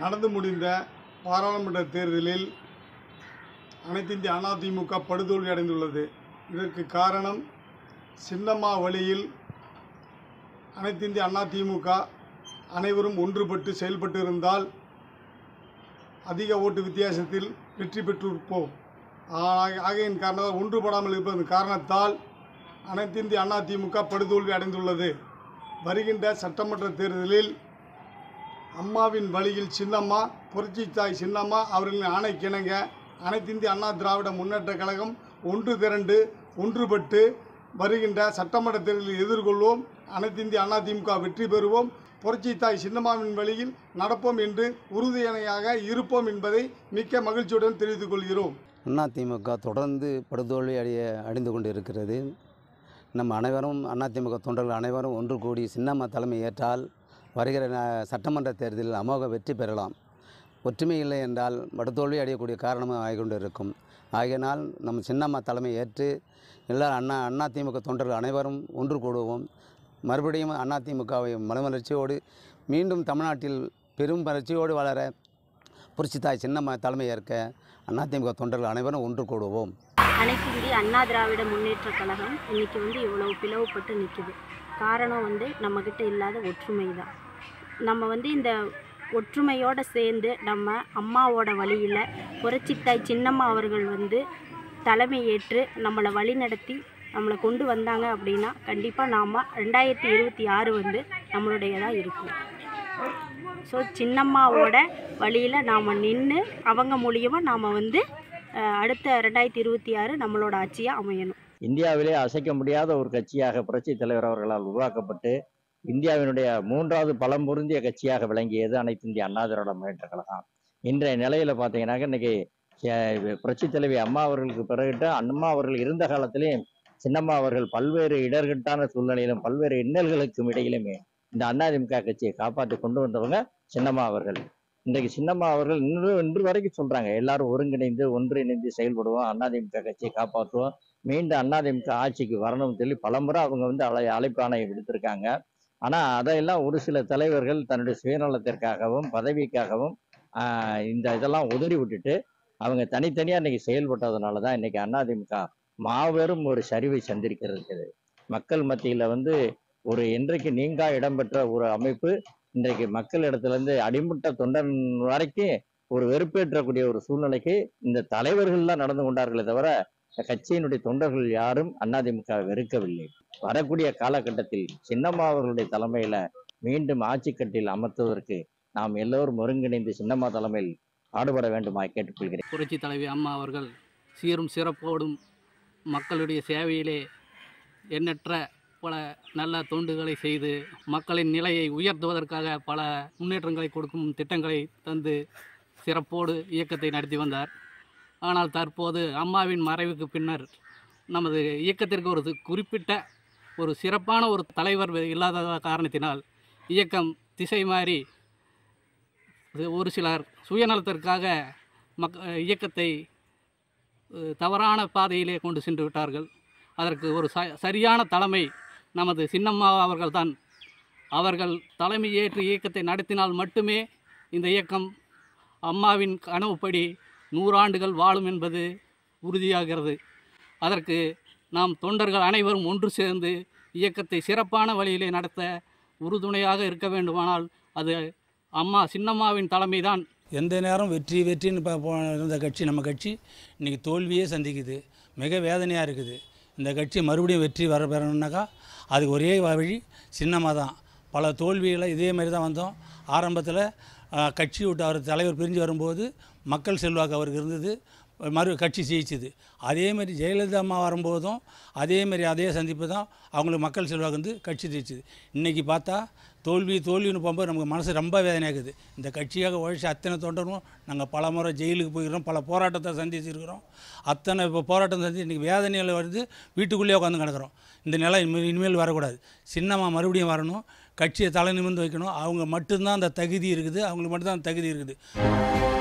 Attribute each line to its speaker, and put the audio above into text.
Speaker 1: நடந்து முடிந்த பாராளுமன்ற தேர்தலில் அனைத்திந்திய அண்ணா திமுக படுதோல்வி அடைந்துள்ளது. இதற்கு காரணம் சின்னம்மா வழியில் அனைத்திந்திய அண்ணா திமுக அனைவரும் ஒன்றுபட்டு செயல்பட்டு இருந்தால் அதிக ஓட்டு வித்தியாசத்தில் வெற்றி பெற்றிருப்போம். ஆகையின் காரணத்தால் ஒன்றுபடாமல் இருப்பதன் காரணத்தால் அனைத்திந்திய அண்ணா திமுக படுதோல்வி அடைந்துள்ளது. வருகின்ற சட்டமன்ற தேர்தலில் அம்மாவின் வழியில் சின்னம்மா, புரட்சி தாய் சின்னம்மா அவர்களின் ஆணைக்கிணங்க அனைத்திந்திய அண்ணா திராவிட முன்னேற்ற கழகம் ஒன்று திரண்டு ஒன்றுபட்டு வருகின்ற சட்டமன்ற தேர்தலில் எதிர்கொள்வோம். அனைத்திந்திய அண்ணா திமுக வெற்றி பெறுவோம். புரட்சி தாய் சின்னம்மாவின் வழியில் நடப்போம் என்று உறுதியணையாக இருப்போம் என்பதை மிக்க மகிழ்ச்சியுடன் தெரிவித்துக் கொள்கிறோம்.
Speaker 2: அதிமுக தொடர்ந்து படுதோல்வி அடைந்து கொண்டு இருக்கிறது. நம்ம அனைவரும் அதிமுக தொண்டர்கள் அனைவரும் ஒன்று கூடி சின்னம்மா தலைமை ஏற்றால் வருகிற சட்டமன்ற தேர்தலில் அமோக வெற்றி பெறலாம். ஒற்றுமை இல்லை என்றால் படுதோல்வி அடையக்கூடிய காரணமாக ஆகிக்கொண்டு இருக்கும். ஆகையினால் நம்ம சின்னம்மா தலைமை ஏற்று எல்லாரும் அதிமுக தொண்டர்கள் அனைவரும் ஒன்று கூடுவோம். மறுபடியும் அதிமுகவை மறுமலர்ச்சியோடு மீண்டும் தமிழ்நாட்டில் பெரும் வளர்ச்சியோடு வளர புரட்சி தாய் சின்னம்மா தலைமை ஏற்க அதிமுக தொண்டர்கள் அனைவரும் ஒன்று கூடுவோம்.
Speaker 3: அனைத்து இந்திய அண்ணா திராவிட முன்னேற்ற கழகம் இன்றைக்கி இவ்வளவு பிளவுபட்டு நிற்குது. காரணம் நம்மக்கிட்ட இல்லாத ஒற்றுமை தான். நம்ம இந்த ஒற்றுமையோடு சேர்ந்து நம்ம அம்மாவோட வழியில் புரட்சித்தாய் சின்னம்மா அவர்கள் தலைமை ஏற்று நம்மளை வழி நடத்தி நம்மளை கொண்டு வந்தாங்க அப்படின்னா கண்டிப்பாக நாம் 2026 நம்மளுடையதாக இருக்கும். ஸோ சின்னம்மாவோட வழியில் நாம் நின்று அவங்க மூலியமாக நாம் அடுத்த 2026 நம்மளோட ஆட்சியாக அமையணும்.
Speaker 4: இந்தியாவிலே அசைக்க முடியாத ஒரு கட்சியாக புரட்சி தலைவர் அவர்களால் உருவாக்கப்பட்டு இந்தியாவினுடைய 3வது பலம் பொருந்திய கட்சியாக விளங்கியது அனைத்து இந்திய அண்ணா திராவிட முன்னேற்ற கழகம். இன்றைய நிலையில பார்த்தீங்கன்னாக்க இன்னைக்கு புரட்சி தலைவி அம்மா அவர்களுக்கு பிறகுட்டு அம்மா அவர்கள் இருந்த காலத்திலேயும் சின்னம்மா அவர்கள் பல்வேறு இடர்கட்டான சூழ்நிலையிலும் பல்வேறு இன்னல்களுக்கும் இடையிலுமே இந்த அதிமுக கட்சியை காப்பாற்றி கொண்டு வந்தவங்க சின்னம்மா அவர்கள். இன்றைக்கு சின்னம்மா அவர்கள் இன்று வரைக்கும் சொல்றாங்க, எல்லாரும் ஒருங்கிணைந்து ஒன்றிணைந்து செயல்படுவோம், அதிமுக கட்சியை காப்பாற்றுவோம், மீண்டும் அதிமுக ஆட்சிக்கு வரணும்னு சொல்லி பலமுறை அவங்க அழைப்பாணை விடுத்திருக்காங்க. ஆனா அதையெல்லாம் ஒரு சில தலைவர்கள் தன்னுடைய சுயநலத்திற்காகவும் பதவிக்காகவும் இதெல்லாம் உதறி விட்டுட்டு அவங்க தனித்தனியா இன்னைக்கு செயல்பட்டதுனாலதான் இன்னைக்கு அதிமுக மாபெரும் ஒரு சரிவை சந்திருக்கிறது. மக்கள் மத்தியில ஒரு என்றைக்கு நீங்கா இடம்பெற்ற ஒரு அமைப்பு இன்றைக்கு மக்கள் இடத்துல அடிமட்ட தொண்டன் வரைக்கும் ஒரு வெறுப்பேற்றக்கூடிய ஒரு சூழ்நிலைக்கு இந்த தலைவர்கள்லாம் நடந்து கொண்டார்களே தவிர கட்சியினுடைய தொண்டர்கள் யாரும் அதிமுக வெறுக்கவில்லை. வரக்கூடிய காலகட்டத்தில் சின்னம்மா அவர்களுடைய தலைமையில மீண்டும் ஆட்சி கட்டில் அமர்த்துவதற்கு நாம் எல்லோரும் ஒருங்கிணைந்து சின்னம்மா தலைமையில் பாடுபட வேண்டுமாய் கேட்டுக்கொள்கிறேன்.
Speaker 5: புரட்சி தலைவி அம்மா அவர்கள் சீரும் சிறப்போடும் மக்களுடைய சேவையிலே எண்ணற்ற பல நல்ல தொண்டுகளை செய்து மக்களின் நிலையை உயர்த்துவதற்காக பல முன்னேற்றங்களை கொடுக்கும் திட்டங்களை தந்து சிறப்போடு இயக்கத்தை நடத்தி வந்தார். ஆனால் தற்போது அம்மாவின் மறைவுக்கு பின்னர் நமது இயக்கத்திற்கு ஒரு குறிப்பிட்ட ஒரு சிறப்பான ஒரு தலைவர் இல்லாத காரணத்தினால் இயக்கம் திசை மாறி ஒரு சிலர் சுயநலத்திற்காக இயக்கத்தை தவறான பாதையிலே கொண்டு சென்று விட்டார்கள். அதற்கு ஒரு சரியான தலைமை நமது சின்னம்மா அவர்கள்தான். அவர்கள் தலைமை ஏற்று இயக்கத்தை நடத்தினால் மட்டுமே இந்த இயக்கம் அம்மாவின் கனவுப்படி 100 ஆண்டுகள் வாழும் என்பது உறுதியாகிறது. அதற்கு நாம் தொண்டர்கள் அனைவரும் ஒன்று சேர்ந்து இயக்கத்தை சிறப்பான வழியிலே நடத்த உறுதுணையாக இருக்க வேண்டுமானால் அது சின்னம்மாவின் தலைமைதான்.
Speaker 6: எந்த நேரம் வெற்றின்னு இருந்த கட்சி நம்ம கட்சி இன்றைக்கி தோல்வியே சந்திக்குது. மிக வேதனையாக இருக்குது. இந்த கட்சி மறுபடியும் வெற்றி பெறணுன்னாக்கா அதுக்கு ஒரே வழி சின்னம்மா தான். பல தோல்விகளை இதே மாதிரி தான் வந்தோம். ஆரம்பத்தில் கட்சி விட்டு அவர் தலைவர் பிரிஞ்சு வரும்போது மக்கள் செல்வாக்கு அவருக்கு இருந்தது, கட்சி ஜெயிச்சுது. அதேமாதிரி ஜெயலலிதா அம்மா வரும்போதும் அதே சந்திப்பு தான், அவங்களுக்கு மக்கள் செல்வாக்கு கட்சி ஜெயிச்சுது. இன்றைக்கி பார்த்தா தோல்வின்னு போகும்போது நமக்கு மனசு ரொம்ப வேதனையாகுது. இந்த கட்சியாக உழைச்சி அத்தனை தொண்டரும் நாங்கள் பல முறை ஜெயிலுக்கு போயிருக்கிறோம், பல போராட்டத்தை சந்திச்சிருக்கிறோம். அத்தனை போராட்டம் சந்தித்து இன்றைக்கி வேதனையில் வீட்டுக்குள்ளேயே உட்காந்து கிடக்கிறோம். இந்த நிலை இனிமேல் வரக்கூடாது. சின்னம்மா மறுபடியும் வரணும், கட்சியை தலை நிமிர்ந்து வைக்கணும். அவங்க மட்டும்தான் அந்த தகுதி இருக்குது, அவங்களுக்கு மட்டும்தான் அந்த தகுதி இருக்குது.